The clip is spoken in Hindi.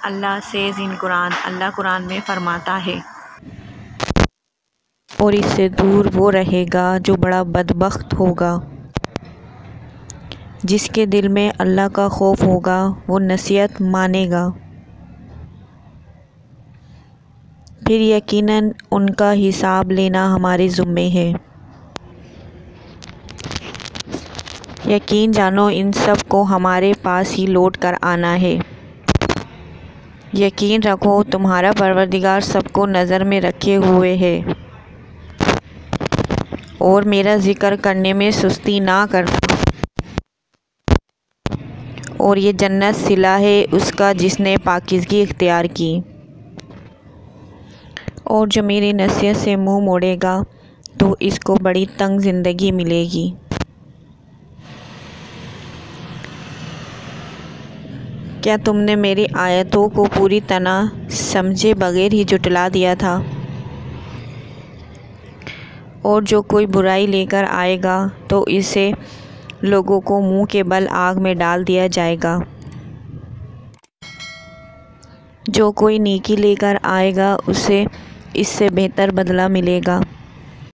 Allah says in Quran, Allah Quran में फ़रमाता है, और इससे दूर वो रहेगा जो बड़ा बदबख्त होगा। जिसके दिल में अल्लाह का खौफ होगा वो नसीहत मानेगा, फिर यकीनन उनका हिसाब लेना हमारे ज़िम्मे है। यकीन जानो इन सब को हमारे पास ही लौट कर आना है। यकीन रखो तुम्हारा परवरदिगार सबको नज़र में रखे हुए है, और मेरा ज़िक्र करने में सुस्ती ना करना। और ये जन्नत सिला है उसका जिसने पाकीज़गी इख्तियार की। और जो मेरी नसीहत से मुँह मोड़ेगा तो इसको बड़ी तंग ज़िंदगी मिलेगी। क्या तुमने मेरी आयतों को पूरी तरह समझे बगैर ही जुटला दिया था? और जो कोई बुराई लेकर आएगा तो इसे लोगों को मुंह के बल आग में डाल दिया जाएगा। जो कोई नेकी लेकर आएगा उसे इससे बेहतर बदला मिलेगा।